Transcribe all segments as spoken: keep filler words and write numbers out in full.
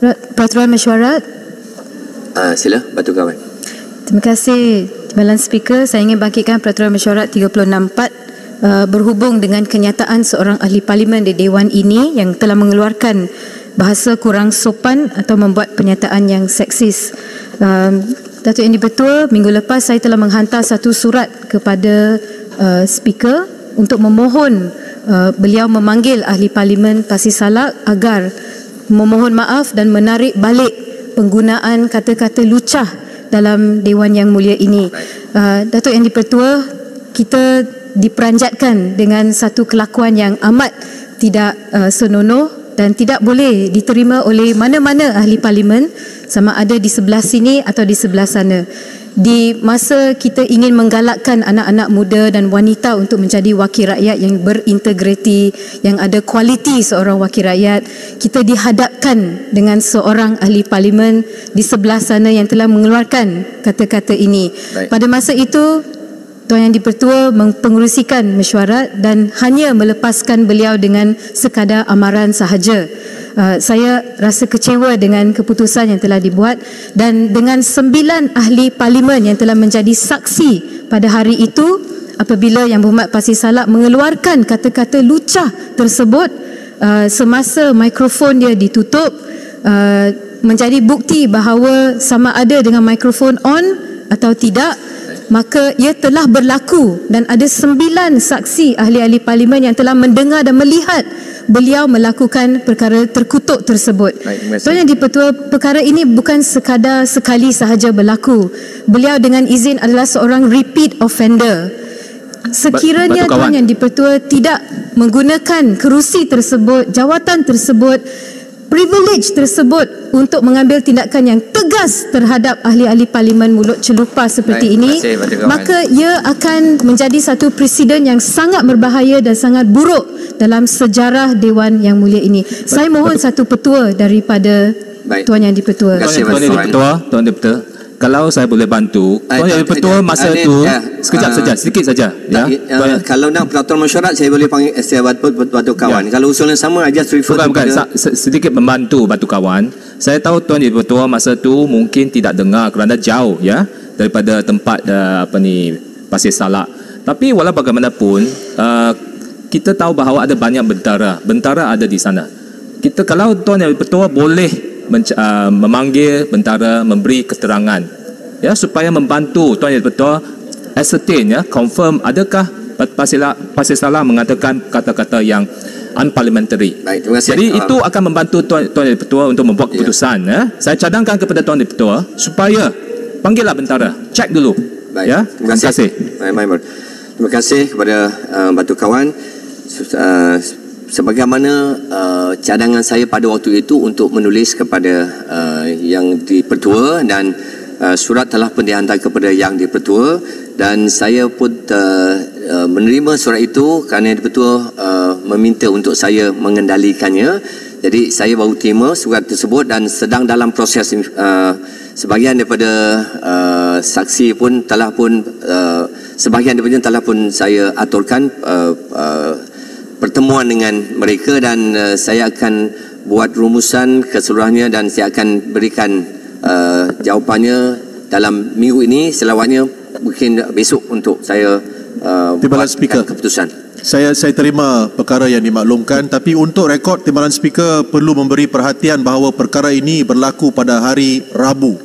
peraturan mesyuarat. Uh, sila, Batu Kawan. Terima kasih Timbalan Speaker. Saya ingin bangkitkan peraturan mesyuarat tiga puluh enam empat uh, berhubung dengan kenyataan seorang ahli parlimen di Dewan ini yang telah mengeluarkan bahasa kurang sopan atau membuat pernyataan yang seksis. Um, Datuk Yang di-Pertua, minggu lepas saya telah menghantar satu surat kepada uh, Speaker untuk memohon uh, beliau memanggil ahli parlimen Pasir Salak agar memohon maaf dan menarik balik penggunaan kata-kata lucah dalam Dewan Yang Mulia ini. Uh, Datuk Yang di-Pertua, kita diperanjatkan dengan satu kelakuan yang amat tidak uh, senonoh dan tidak boleh diterima oleh mana-mana ahli parlimen, sama ada di sebelah sini atau di sebelah sana. Di masa kita ingin menggalakkan anak-anak muda dan wanita untuk menjadi wakil rakyat yang berintegriti, yang ada kualiti seorang wakil rakyat, kita dihadapkan dengan seorang ahli parlimen di sebelah sana yang telah mengeluarkan kata-kata ini. Baik. Pada masa itu, Tuan Yang di-Pertua mempengerusikan mesyuarat dan hanya melepaskan beliau dengan sekadar amaran sahaja. Uh, saya rasa kecewa dengan keputusan yang telah dibuat dan dengan sembilan ahli parlimen yang telah menjadi saksi pada hari itu apabila Yang Berhormat Pasir Salak mengeluarkan kata-kata lucah tersebut uh, semasa mikrofon dia ditutup, uh, menjadi bukti bahawa sama ada dengan mikrofon on atau tidak, maka ia telah berlaku dan ada sembilan saksi ahli-ahli parlimen yang telah mendengar dan melihat beliau melakukan perkara terkutuk tersebut. Tuan Yang di-Pertua, perkara ini bukan sekadar sekali sahaja berlaku. Beliau dengan izin adalah seorang repeat offender. Sekiranya Tuan Yang di-Pertua tidak menggunakan kerusi tersebut, jawatan tersebut, privilege tersebut untuk mengambil tindakan yang tegas terhadap ahli-ahli parlimen mulut celupa seperti Baik, ini, kasih, maka ia akan menjadi satu presiden yang sangat berbahaya dan sangat buruk dalam sejarah Dewan Yang Mulia ini. Baik, saya mohon betul. satu petua daripada Baik. Tuan Yang di-Pertua. Tuan Yang di-Pertua, Tuan Yang di-Pertua, kalau saya boleh bantu, Tuan Yang di-Pertua masa itu sekejap saja, sedikit saja. Ya. Uh, kalau nak peraturan mesyuarat, saya boleh panggil saya Batu, Batu Kawan. Ya. Kalau usulan sama, I just refer bukan, bukan. kepada... sedikit membantu Batu Kawan. Saya tahu Tuan Yang di-Pertua masa itu mungkin tidak dengar kerana jauh ya daripada tempat uh, apa ni Pasir Salak. Tapi walau bagaimanapun, uh, kita tahu bahawa ada banyak bentara. Bentara ada di sana. Kita kalau Tuan Yang di-Pertua boleh Uh, memanggil bentara memberi keterangan ya supaya membantu Tuan Yang di-Pertua ascertain ya confirm adakah Pasir, Pasir Salak mengatakan kata-kata yang unparliamentary. Baik, terima kasih. Jadi uh, itu akan membantu Tuan, Tuan Yang di-Pertua untuk membuat keputusan ya. ya. Saya cadangkan kepada Tuan Yang di-Pertua supaya panggillah bentara, cek dulu. Baik, ya. Terima kasih. Terima kasih, terima kasih kepada uh, Batu Kawan. Uh, Sebagaimana uh, cadangan saya pada waktu itu untuk menulis kepada uh, Yang di-Pertua dan uh, surat telah pun dihantar kepada Yang di-Pertua dan saya pun uh, uh, menerima surat itu kerana Yang di-Pertua uh, meminta untuk saya mengendalikannya. Jadi saya baru terima surat tersebut dan sedang dalam proses uh, sebahagian daripada uh, saksi pun telah pun uh, sebahagian daripada telah pun saya aturkan uh, uh, pertemuan dengan mereka dan uh, saya akan buat rumusan keseluruhannya dan saya akan berikan uh, jawapannya dalam minggu ini, selawatnya mungkin besok untuk saya uh, buat keputusan. Saya saya terima perkara yang dimaklumkan, tapi untuk rekod Timbalan Speaker perlu memberi perhatian bahawa perkara ini berlaku pada hari Rabu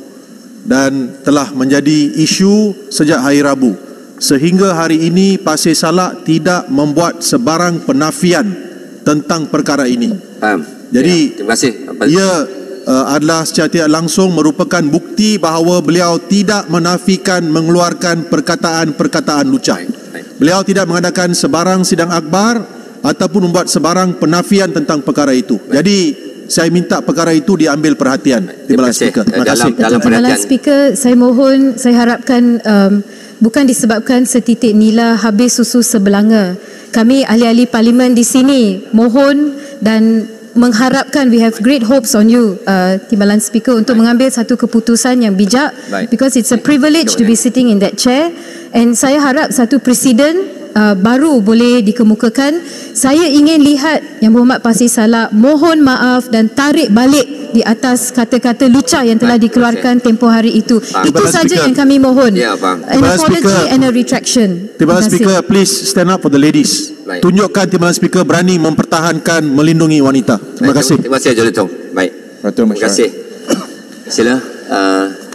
dan telah menjadi isu sejak hari Rabu. Sehingga hari ini Pasir Salak tidak membuat sebarang penafian tentang perkara ini. Faham. Jadi ya, terima kasih. Ia uh, adalah secara tidak langsung merupakan bukti bahawa beliau tidak menafikan mengeluarkan perkataan-perkataan lucah. Baik, baik. Beliau tidak mengadakan sebarang sidang akbar ataupun membuat sebarang penafian tentang perkara itu. Baik. Jadi saya minta perkara itu diambil perhatian. Timbalan Speaker. Terima kasih. Dalam Timbalan Speaker, saya mohon, saya harapkan um, bukan disebabkan setitik nila habis susu sebelanga. Kami ahli-ahli parlimen di sini mohon dan mengharapkan, we have great hopes on you, uh, Timbalan Speaker, untuk Baik. mengambil satu keputusan yang bijak. Baik. Because it's a privilege Baik. to be sitting in that chair. And saya harap satu presiden uh, baru boleh dikemukakan. Saya ingin lihat Yang Berhormat Pasir Salak mohon maaf dan tarik balik di atas kata-kata lucah yang telah Baik, dikeluarkan tempoh hari itu. Faham. Itu Terima kasih, saja Speaker. yang kami mohon. Ya, faham. An Terima kasih, apology Speaker. and a retraction. Timbalan Terima kasih. Speaker, please stand up for the ladies. Baik. Tunjukkan Timbalan Speaker berani mempertahankan, melindungi wanita. Terima Baik, kasih. Terima kasih Jolitong. Baik. Peraturan Terima kasih. Sila. Uh,